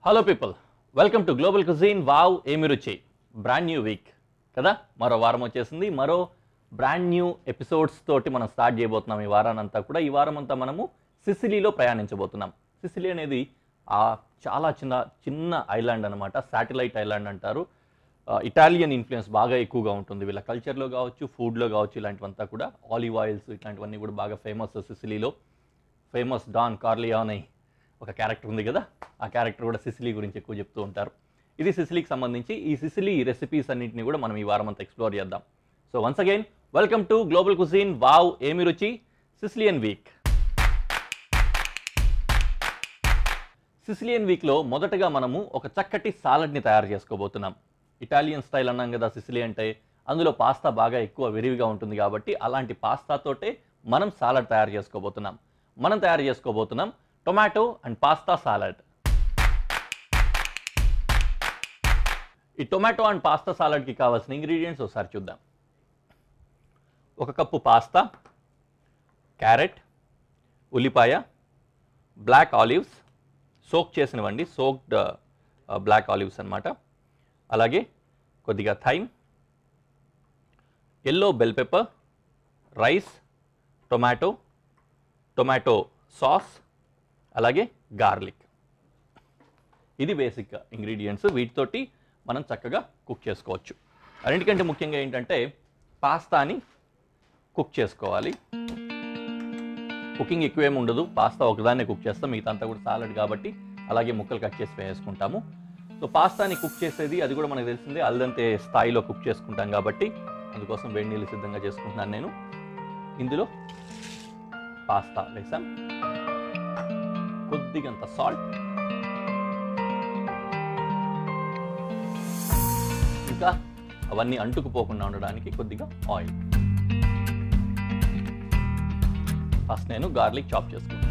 Hello people, welcome to global cuisine. Wow ఏమి రుచి. Brand new week కదా, మరో వారం వచ్చేసింది. మరో బ్రాండ్ న్యూ ఎపిసోడ్స్ తోటి మనం స్టార్ట్ చేయబోతున్నాం ఈ వారానంతా కూడా. ఈ వారం అంతా మనము సిసిలీలో ప్రయాణించబోతున్నాం. సిసిలీ అనేది చాలా చిన్న ఐలాండ్ అనమాట. శాటిలైట్ ఐలాండ్ అంటారు. ఇటాలియన్ ఇన్ఫ్లుయెన్స్ బాగా ఎక్కువగా ఉంటుంది వీళ్ళ కల్చర్లో కావచ్చు, ఫుడ్లో కావచ్చు. ఇలాంటివంతా కూడా ఆలివ్ ఆయిల్స్ ఇట్లాంటివన్నీ కూడా బాగా ఫేమస్ సిసిలీలో. ఫేమస్ డాన్ కార్లియోనే ఒక క్యారెక్టర్ ఉంది కదా, ఆ క్యారెక్టర్ కూడా సిసిలీ గురించి ఎక్కువ చెప్తూ ఉంటారు. ఇది సిసిలీకి సంబంధించి. ఈ సిసిలీ రెసిపీస్ అన్నింటినీ కూడా మనం ఈ వారం అంతా ఎక్స్ప్లోర్ చేద్దాం. So once again welcome to global cuisine. Wow ఏమి రుచి సిసిలియన్ వీక్. సిసిలియన్ వీక్లో మొదటగా మనము ఒక చక్కటి సాలడ్ని తయారు చేసుకోబోతున్నాం. ఇటాలియన్ స్టైల్ అన్నాం కదా సిసిలీ అంటే, అందులో పాస్తా బాగా ఎక్కువ విరివిగా ఉంటుంది కాబట్టి అలాంటి పాస్తాతోటే మనం సాలడ్ తయారు చేసుకోబోతున్నాం. మనం తయారు చేసుకోబోతున్నాం టొమాటో అండ్ పాస్తా సాలడ్. ఈ టొమాటో అండ్ పాస్తా సాలడ్కి కావాల్సిన ఇంగ్రీడియంట్స్ ఒకసారి చూద్దాం. 1 కప్పు పాస్తా, క్యారెట్, ఉల్లిపాయ, బ్లాక్ ఆలివ్స్, సోక్ చేసినవండి, సోక్డ్ బ్లాక్ ఆలివ్స్ అన్నమాట. అలాగే కొద్దిగా thyme, yellow bell pepper, rice, tomato sauce, అలాగే గార్లిక్. ఇది బేసిక్ ఇంగ్రీడియంట్స్. వీటితోటి మనం చక్కగా కుక్ చేసుకోవచ్చు. అన్నిటికంటే ముఖ్యంగా ఏంటంటే పాస్తాని కుక్ చేసుకోవాలి. కుకింగ్ ఎక్కువేమి ఉండదు, పాస్తా ఒకదాన్నే కుక్ చేస్తాం, మిగతా అంతా కూడా సాలడ్ కాబట్టి అలాగే ముక్కలు కట్ చేసి వేసుకుంటాము. సో పాస్తాని కుక్ చేసేది అది కూడా మనకు తెలిసిందే, అల్దంతే స్థాయిలో కుక్ చేసుకుంటాం కాబట్టి అందుకోసం వేడి నీళ్ళు సిద్ధంగా చేసుకుంటున్నాను నేను. ఇందులో పాస్తా వేసాం, కొద్దిగంత సాల్ట్, ఇంకా అవన్నీ అంటుకుపోకుండా ఉండడానికి కొద్దిగా ఆయిల్. ఫస్ట్ నేను గార్లిక్ చాప్ చేసుకుంటాను.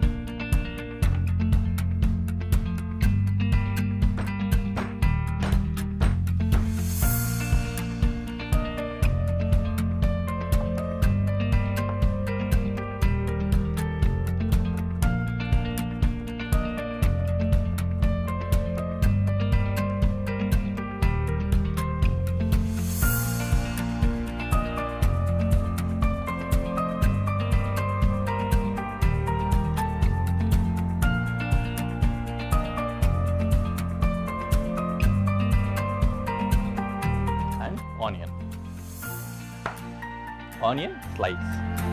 Onion slice.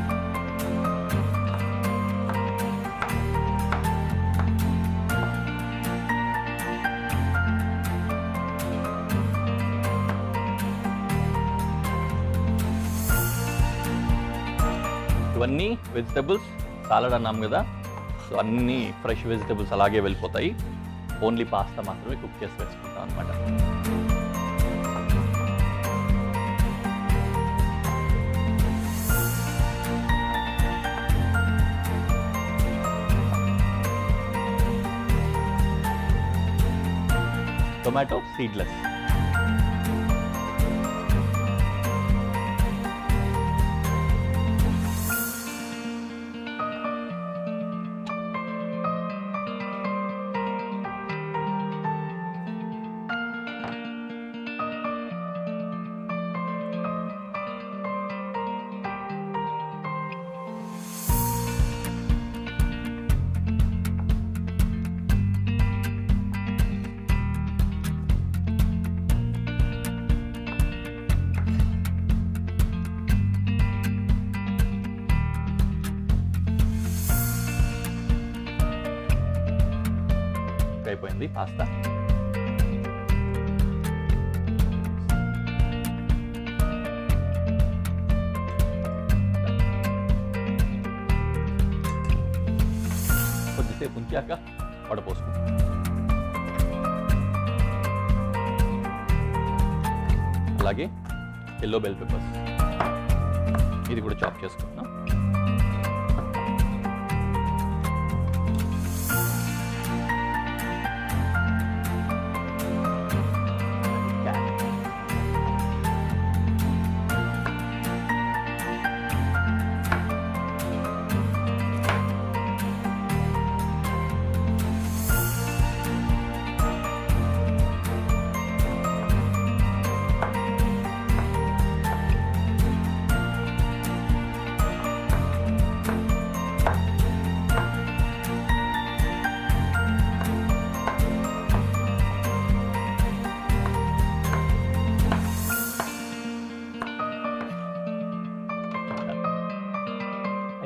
ఇవన్నీ వెజిటబుల్స్ సాలడ్ అన్నాం కదా, సో అన్ని ఫ్రెష్ వెజిటబుల్స్ అలాగే వెళ్ళిపోతాయి. ఓన్లీ పాస్తా మాత్రమే కుక్ చేసి వేసుకుంటాం అనమాట. Tomato seedless. అయిపోయింది పాస్తా. కొద్దిసేపు ఉంచాక వడపోసుకుంటాం. అలాగే ఎల్లో బెల్ పెప్పర్స్, ఇది కూడా చాప్ చేసుకుంటున్నాం.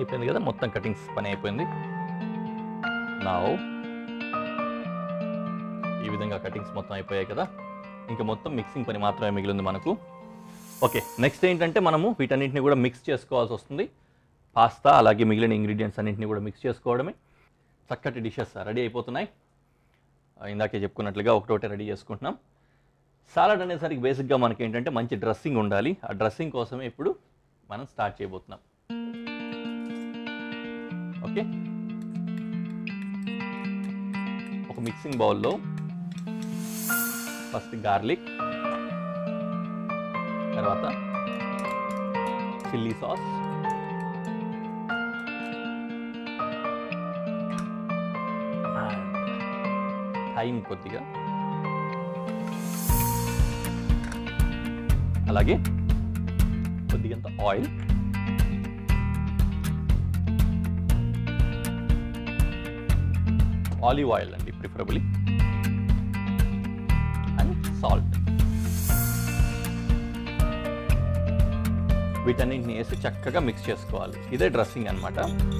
అయిపోయింది కదా, మొత్తం కటింగ్స్ పని అయిపోయింది. నౌ ఈ విధంగా కటింగ్స్ మొత్తం అయిపోయాయి కదా, ఇంకా మొత్తం మిక్సింగ్ పని మాత్రమే మిగిలింది మనకు. ఓకే, నెక్స్ట్ ఏంటంటే మనము వీటన్నింటిని కూడా మిక్స్ చేసుకోవాల్సి వస్తుంది. పాస్తా అలాగే మిగిలిన ఇంగ్రీడియంట్స్ అన్నింటినీ కూడా మిక్స్ చేసుకోవడమే. చక్కటి డిషెస్ రెడీ అయిపోతున్నాయి. ఇందాకే చెప్పుకున్నట్లుగా ఒకటోటే రెడీ చేసుకుంటున్నాం. సాలడ్ అనేసరికి బేసిక్గా మనకి ఏంటంటే మంచి డ్రెస్సింగ్ ఉండాలి. ఆ డ్రెస్సింగ్ కోసమే ఇప్పుడు మనం స్టార్ట్ చేయబోతున్నాం. ఓకే, ఒక మిక్సింగ్ బౌల్లో ఫస్ట్ గార్లిక్, తర్వాత చిల్లీ సాస్, థైమ్ కొద్దిగా, అలాగే కొద్దిగంత ఆయిల్, ఆలివ్ ఆయిల్ అండి ప్రిఫరబుల్లీ, అండ్ సాల్ట్. వీటన్నింటిని వేసి చక్కగా మిక్స్ చేసుకోవాలి. ఇదే డ్రెస్సింగ్ అన్నమాట.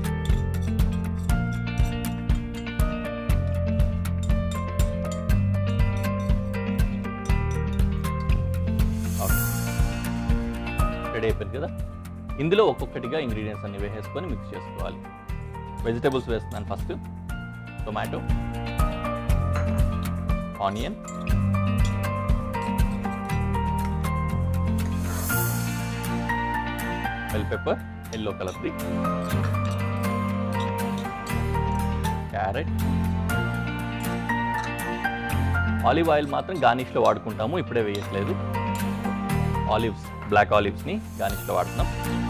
రెడీ అయిపోయింది కదా. ఇందులో ఒక్కొక్కటిగా ఇంగ్రీడియంట్స్ అన్ని వేసేసుకొని మిక్స్ చేసుకోవాలి. వెజిటేబుల్స్ వేస్తున్నాను. First tomato, onion, bell pepper yellow కలర్ది, క్యారెట్, ఆలివ్ ఆయిల్ మాత్రం గార్నిష్లో వాడుకుంటాము, ఇప్పుడే వేయట్లేదు. ఆలివ్స్, బ్లాక్ ఆలివ్స్ని గార్నిష్లో వాడుతున్నాం.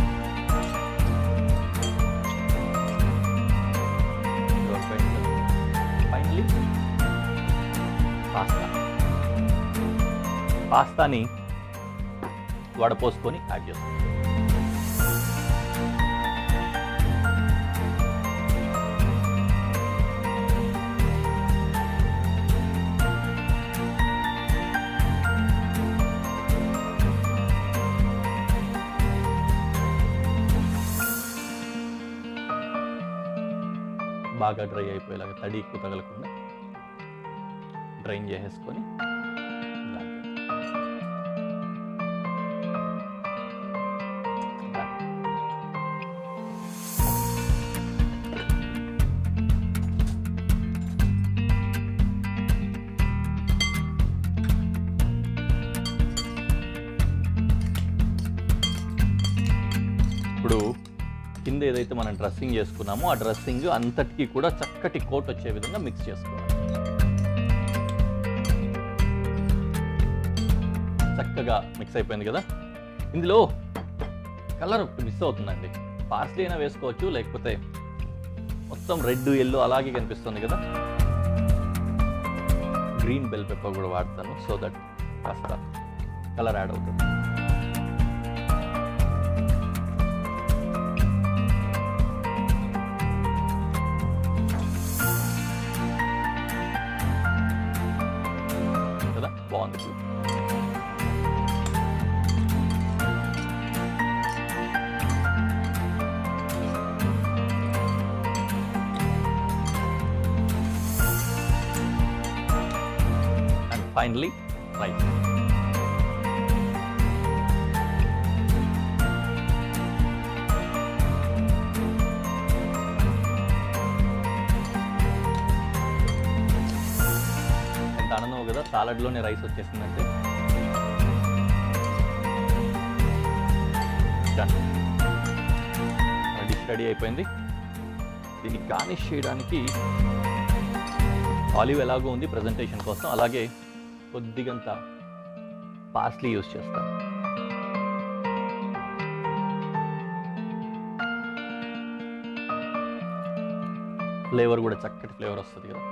ఫైనలీ పాస్తాని వడపోసుకొని యాడ్ చేస్తాం. బాగా డ్రై అయిపోయేలాగా, తడి ఎక్కువ తగలకుండా డ్రైన్ చేసేసుకొని ఇప్పుడు కింద ఏదైతే మనం డ్రెస్సింగ్ చేసుకున్నామో ఆ డ్రెస్సింగ్ అంతటికీ కూడా చక్కటి కోట్ వచ్చే విధంగా మిక్స్ చేసుకోవాలి. చక్కగా మిక్స్ అయిపోయింది కదా. ఇందులో కలర్ ఒకటి మిస్ అవుతుందండి. పార్స్లీ అయినా వేసుకోవచ్చు, లేకపోతే మొత్తం రెడ్ ఎల్లో అలాగే కనిపిస్తుంది కదా. గ్రీన్ బెల్ పెప్పర్ కూడా వాడతాను, సో దట్ కాస్త కలర్ యాడ్ అవుతుంది. బాగుంది. And finally rice. ఆనందం కదా, సాలడ్లోనే రైస్ వచ్చేసిందంటే. డిష్ రెడీ అయిపోయింది. దీన్ని గార్నిష్ చేయడానికి ఆలివ్ ఎలాగో ఉంది ప్రజెంటేషన్ కోసం, అలాగే కొద్దిగంత పార్స్లీ యూస్ చేస్తాం. ఫ్లేవర్ కూడా చక్కటి ఫ్లేవర్ వస్తుంది కదా.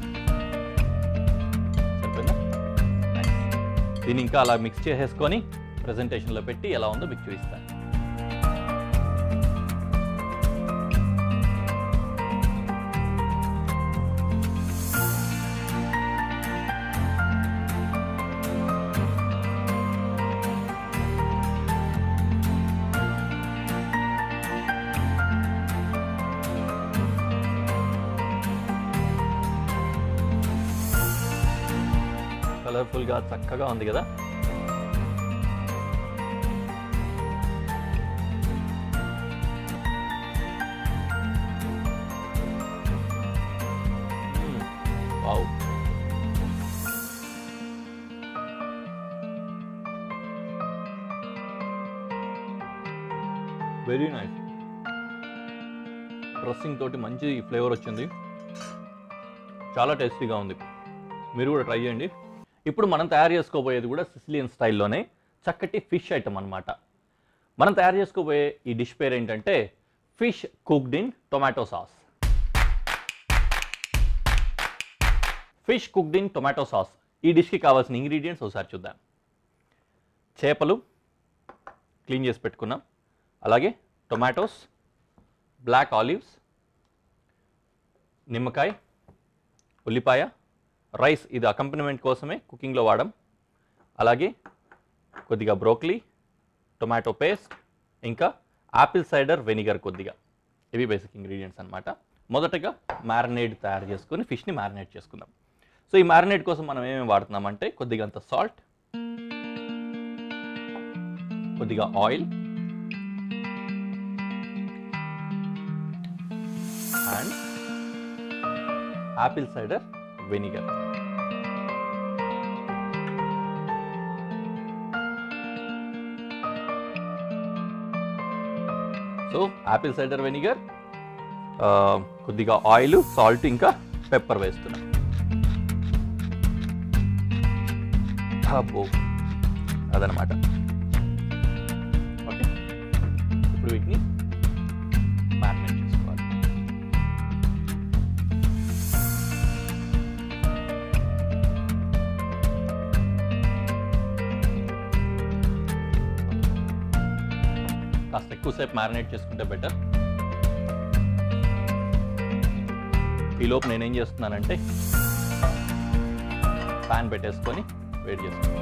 దీన్ని ఇంకా అలా మిక్స్ చేసేసుకొని ప్రెజెంటేషన్లో పెట్టి ఎలా ఉందో మీకు చూపిస్తాను. కలర్ఫుల్గా చక్కగా ఉంది కదా. Wow, very nice. డ్రెస్సింగ్ తోటి మంచి ఫ్లేవర్ వచ్చింది, చాలా టేస్టీగా ఉంది. మీరు కూడా ట్రై చేయండి. ఇప్పుడు మనం తయారు చేసుకోబోయేది కూడా సిసిలియన్ స్టైల్లోనే చక్కటి ఫిష్ ఐటమ్ అనమాట. మనం తయారు చేసుకోబోయే ఈ డిష్ పేరు ఏంటంటే fish cooked in tomato sauce. Fish cooked in tomato sauce. ఈ డిష్కి కావాల్సిన ఇంగ్రీడియంట్స్ ఒకసారి చూద్దాం. చేపలు క్లీన్ చేసి పెట్టుకున్నాం, అలాగే టొమాటోస్, బ్లాక్ ఆలివ్స్, నిమ్మకాయ, ఉల్లిపాయ, రైస్ ఇది అకంపనిమెంట్ కోసమే కుకింగ్లో వాడడం, అలాగే కొద్దిగా బ్రోకలీ, టొమాటో పేస్ట్, ఇంకా యాపిల్ సైడర్ వెనిగర్ కొద్దిగా. ఇవి బేసిక్ ఇంగ్రీడియంట్స్ అనమాట. మొదటగా మ్యారినేట్ తయారు చేసుకొని ఫిష్ని మ్యారినేట్ చేసుకుందాం. సో ఈ మ్యారినేట్ కోసం మనం ఏమేమి వాడుతున్నామంటే కొద్దిగా అంత సాల్ట్, కొద్దిగా oil and apple cider vinegar. So apple cider vinegar, కొద్దిగా ఆయిల్, సాల్ట్, ఇంకా పెప్పర్ వేస్తున్నాం. అదనమాట. ఓకే, ఇప్పుడు వీటిని మ్యారినేట్ చేసుకోవాలి. కాస్త ఎక్కువసేపు మ్యారినేట్ చేసుకుంటే బెటర్. ఈలోపు నేనేం చేస్తున్నానంటే ప్యాన్ పెట్టేసుకొని వేడి చేసుకుంటాను.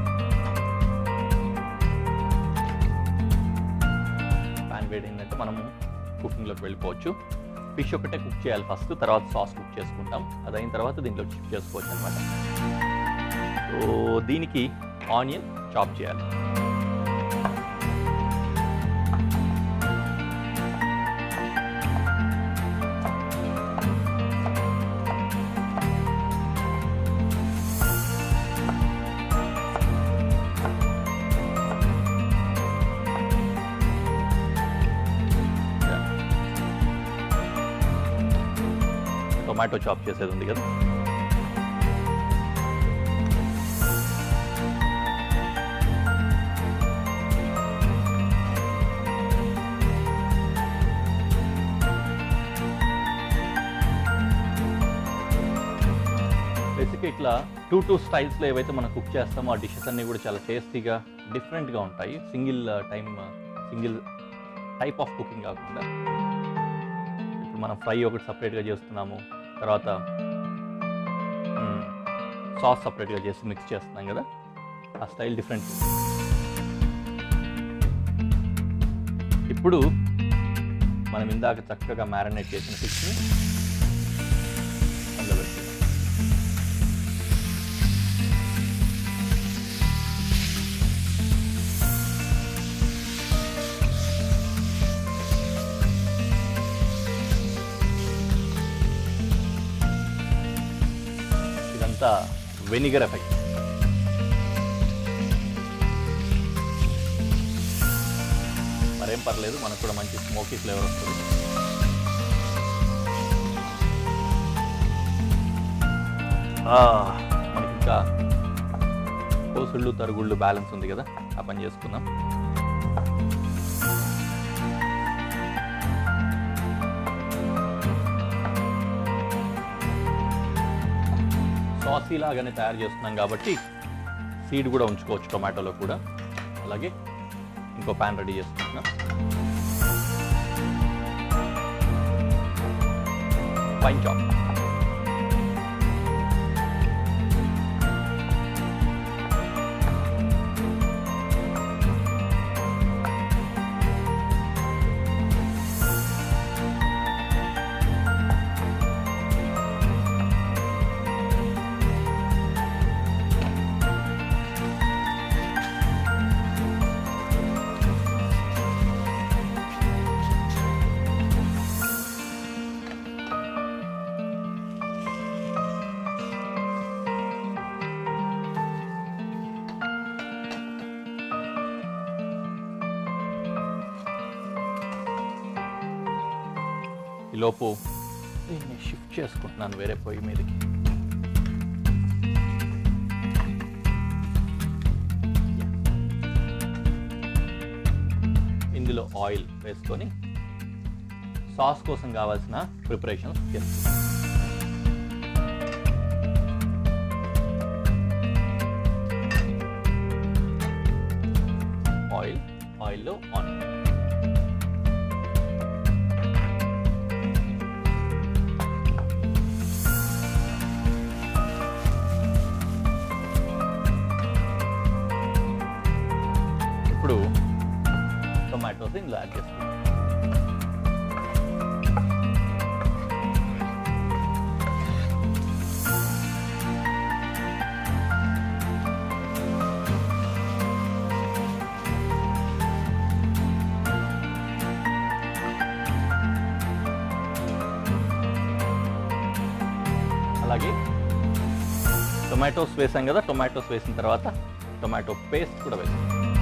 ప్యాన్ వేడైందంటే మనము కుకింగ్లోకి వెళ్ళిపోవచ్చు. ఫిష్ ఒకటే కుక్ చేయాలి ఫస్ట్, తర్వాత సాస్ కుక్ చేసుకుంటాం. అదైన తర్వాత దీంట్లో షిఫ్ట్ చేసుకోవచ్చు అనమాట. సో దీనికి ఆనియన్ చాప్ చేయాలి. టొమాటో చాప్ చేసేది ఉంది కదా, బేసిక్గా ఇట్లా టూ స్టైల్స్లో ఏవైతే మనం కుక్ చేస్తామో ఆ డిషెస్ అన్నీ కూడా చాలా టేస్టీగా డిఫరెంట్గా ఉంటాయి. సింగిల్ టైప్ ఆఫ్ కుకింగ్ కాకుండా. ఇప్పుడు మనం ఫ్రై ఒకటి సపరేట్గా చేస్తున్నాము, తర్వాత సాస్ సపరేట్గా చేసి మిక్స్ చేస్తున్నాం కదా, ఆ స్టైల్ డిఫరెంట్. ఇప్పుడు మనం ఇందాక చక్కగా మ్యారినేట్ చేసిన ఫిష్ని అందులో పెట్టుకుందాం. ఇదంతా వెనిగర్ ఎఫెక్ట్. మరేం పర్లేదు, మనకు కూడా మంచి స్మోకీ ఫ్లేవర్ వస్తుంది. మనకి ఇంకా కోసుళ్ళు తరుగుళ్ళు బ్యాలెన్స్ ఉంది కదా, ఆ పని చేసుకుందాం. సాసీ లాగానే తయారు చేస్తున్నాం కాబట్టి సీడ్ కూడా ఉంచుకోవచ్చు టొమాటోలో కూడా. అలాగే ఇంకో ప్యాన్ రెడీ చేసుకుంటున్నా. Fine chop. ఈలోపు దీన్ని షిఫ్ట్ చేసుకుంటున్నాను వేరే పొయ్యి మీదకి. ఇందులో ఆయిల్ వేసుకొని సాస్ కోసం కావాల్సిన ప్రిపరేషన్స్ చేస్తాను. ఆయిల్లో ఆనియన్, ఇప్పుడు టొమాటోస్ ఇందులో యాడ్ చేస్తాం. అలాగే టొమాటోస్ వేసాం కదా, టొమాటోస్ వేసిన తర్వాత టొమాటో పేస్ట్ కూడా వేసాం.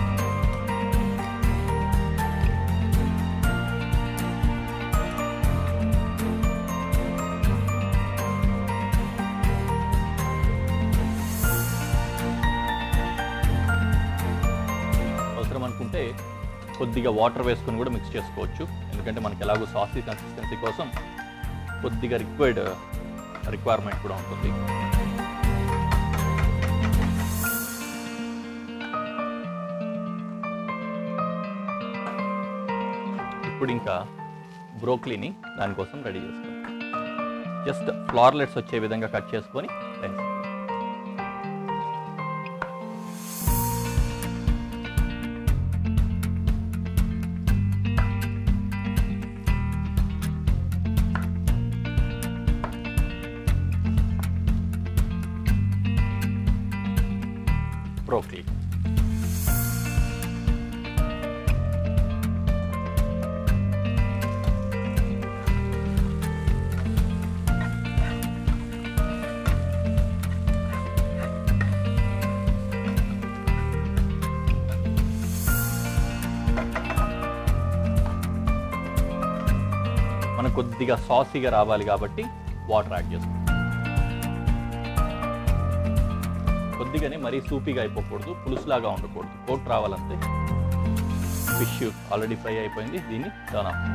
అవసరం అనుకుంటే కొద్దిగా వాటర్ వేసుకొని కూడా మిక్స్ చేసుకోవచ్చు, ఎందుకంటే మనకి ఎలాగో సాసీ కన్సిస్టెన్సీ కోసం కొద్దిగా రిక్వైర్మెంట్ కూడా ఉంటుంది. ఇప్పుడు ఇంకా బ్రోక్లీని దానికోసం రెడీ చేసుకోవాలి. జస్ట్ ఫ్లార్లెట్స్ వచ్చే విధంగా కట్ చేసుకొని బ్రోక్లీ, మనకు కొద్దిగా సాసీగా రావాలి కాబట్టి వాటర్ యాడ్ చేస్తాం. కొద్దిగానే మరీ సూపీగా అయిపోకూడదు, పులుసులాగా ఉండకూడదు, కోట్ రావాలంతే. ఫిష్ ఆల్రెడీ ఫ్రై అయిపోయింది, దీన్ని టర్న్ ఆఫ్.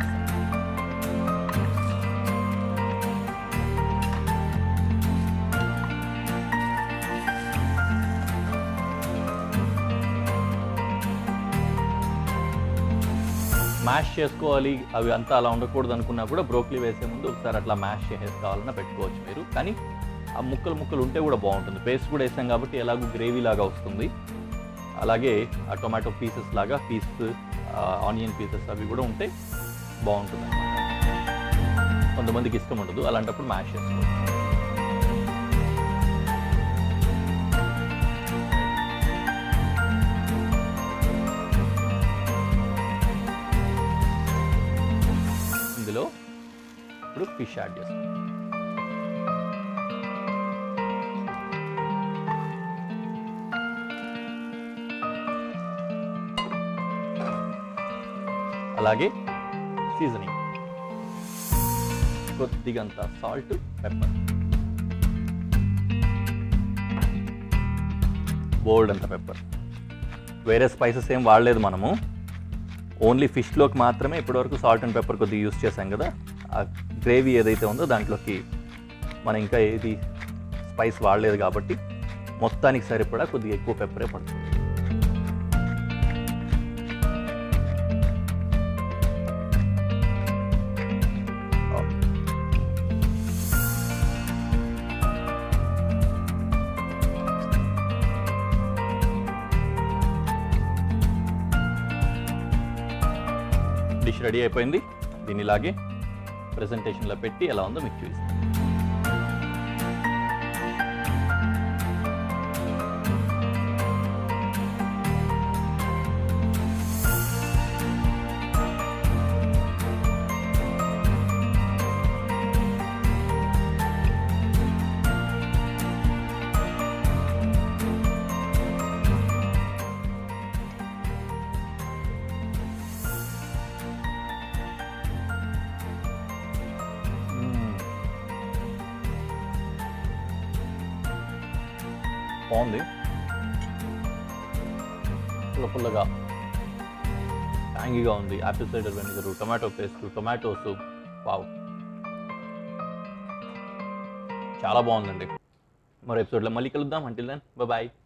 మ్యాష్ చేసుకోవాలి, అవి అంతా అలా ఉండకూడదు అనుకున్నా కూడా బ్రోక్లీ వేసే ముందు ఒకసారి అట్లా మ్యాష్ చేసేసి కావాలన్నా పెట్టుకోవచ్చు మీరు. కానీ ఆ ముక్కలు ఉంటే కూడా బాగుంటుంది. పేస్ట్ కూడా వేసాం కాబట్టి ఎలాగో గ్రేవీ లాగా వస్తుంది. అలాగే ఆ టొమాటో పీసెస్ లాగా ఆనియన్ పీసెస్ అవి కూడా ఉంటే బాగుంటుంది అన్నమాట. కొంతమందికి ఇష్టం ఉండదు, అలాంటప్పుడు మ్యాష్ చేసుకోవచ్చు. ఇందులో ఇప్పుడు ఫిష్ యాడ్ చేస్తాం. అలాగే సీజనింగ్, కొద్దిగంత సాల్ట్, పెప్పర్, బోల్డ్ అంత పెప్పర్. వేరే స్పైసెస్ ఏం వాడలేదు మనము, ఓన్లీ ఫిష్లోకి మాత్రమే ఇప్పటివరకు సాల్ట్ అండ్ పెప్పర్ కొద్దిగా యూస్ చేసాం కదా. ఆ గ్రేవీ ఏదైతే ఉందో దాంట్లోకి మనం ఇంకా ఏది స్పైస్ వాడలేదు కాబట్టి మొత్తానికి సరిపడా కొద్దిగా ఎక్కువ పెప్పరే పడుతుంది. డిష్ రెడీ అయిపోయింది. దీన్ని ఇలాగే ప్రెజెంటేషన్లో పెట్టి ఎలా ఉందో మీకు చూపిస్తాను. బాగుంది, పుల్లగా ట్యాంగీగా ఉంది. Apple cider vinegar, tomato paste, tomatoes, wow, చాలా బాగుందండి. మరో ఎపిసోడ్లో మళ్ళీ కలుద్దాం. Until then, bye.